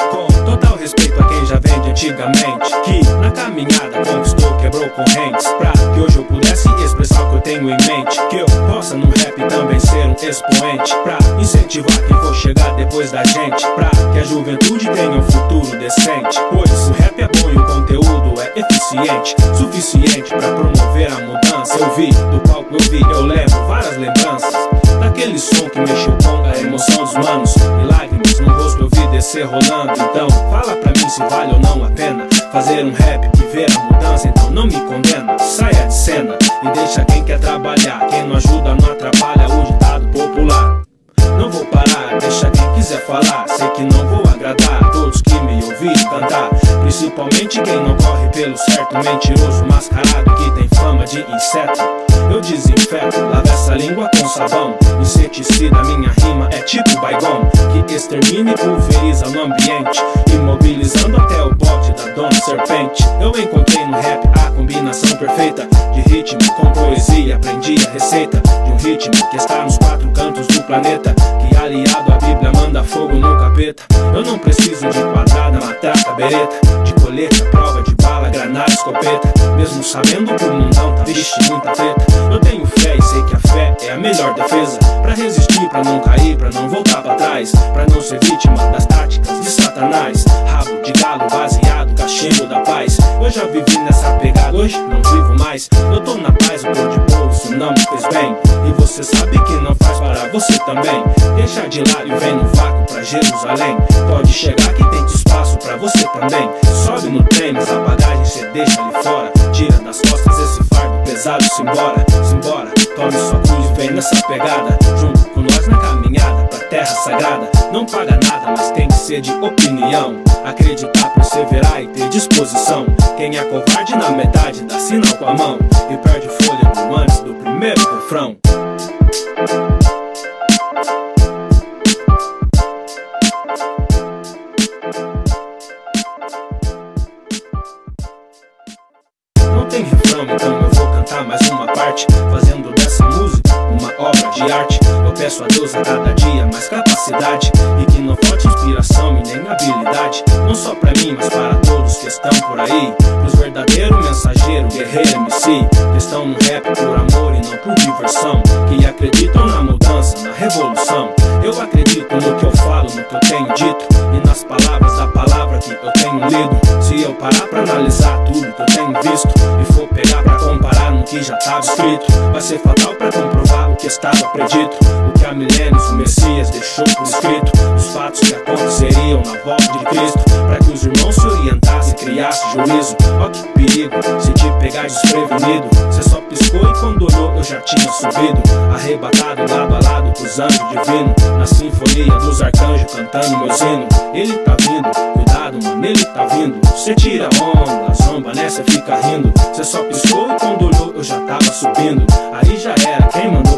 com total respeito a quem já vem de antigamente, que na caminhada conquistou, quebrou correntes, pra que hoje eu pudesse expressar o que eu tenho em mente, que eu possa no rap também ser um expoente, pra incentivar quem for chegar depois da gente, pra que a juventude tenha um futuro decente, pois o rap é bom e o conteúdo é eficiente, suficiente pra promover a mudança. Eu vi, do palco eu vi, eu lembro várias lembranças daquele som que mexeu com a emoção dos manos, e lágrimas no rosto eu vi descer rolando. Então fala pra mim se vale ou não a pena fazer um rap e ver a mudança. Então não me condena, saia de cena e deixa quem quer trabalhar. Quem não ajuda não atrapalha, o ditado popular. Não vou parar, deixa quem quiser falar. Sei que não vou agradar a todos que me ouvirem cantar, principalmente quem não corre pelo certo. Mentiroso mascarado que tem fama de inseto, eu desinfeto, lavo essa língua com sabão. Inseticida, minha rima é tipo Baygon, que extermina e pulveriza no ambiente, imobilizando até o bote da dona serpente. Eu encontrei no rap a combinação perfeita de ritmo com poesia. Aprendi a receita de um ritmo que está nos quatro cantos do planeta, que aliado à Bíblia manda fogo no capeta. Eu não preciso de quadrada, matraca, bereta, de coleta, prova de bala, granada, escopeta, mesmo sabendo que o mundão tá vixe muita treta. Eu tenho fé e sei que a fé é a melhor defesa, pra resistir, pra não cair, pra não voltar pra trás, pra não ser vítima das táticas de Satanás. Rabo de galo baseado, cachimbo da paz. Eu já vivi nessa pegada, hoje não vivo mais. Eu tô na paz, o cor de bolso não me fez bem, e você sabe que não faz para você também. Deixa de lado e vem no vácuo pra Jerusalém. Pode chegar que tem espaço pra você também. Sobe no trem, mas a bagagem cê deixa ali fora. Tira das costas esse fardo pesado, simbora, simbora. Tome sua cruz e vem nessa pegada, junto com nós na caminhada pra terra sagrada. Não paga nada, mas tem que ser de opinião, acreditar, perseverar e ter disposição. Quem é covarde na metade dá sinal com a mão e perde fôlego antes do primeiro refrão. Não tem refrão, então eu vou cantar mais uma parte, fazendo dessa música uma obra de arte. Eu peço a Deus a cada dia mais capacidade, e que não falte inspiração e nem habilidade, não só pra mim, mas para todos que estão por aí, os verdadeiros mensageiros, guerreiro MC, que estão no rap por amor e não por diversão, que acreditam na mudança, na revolução. Eu acredito no que eu falo, no que eu tenho dito, e nas palavras da palavra que eu tenho lido. Se eu parar pra analisar tudo que eu tenho visto e for pegar pra comparar no que já estava escrito, vai ser fatal pra comprovar o que estava predito, o que há milênios o Messias deixou por escrito, os fatos que aconteceriam na volta de Cristo, pra que os irmãos se orientassem e criassem juízo. Ó que perigo, se te pegar desprevenido, cê só piscou e quando olhou eu já tinha subido, arrebatado lado a lado com os anjos divinos, na sinfonia dos arcanjos cantando meus hinos. Ele tá vindo, cuidado mano, ele tá vindo. Cê tira onda, zomba, né, cê fica rindo. Cê só piscou e quando olhou eu já tava subindo. Aí já era, quem mandou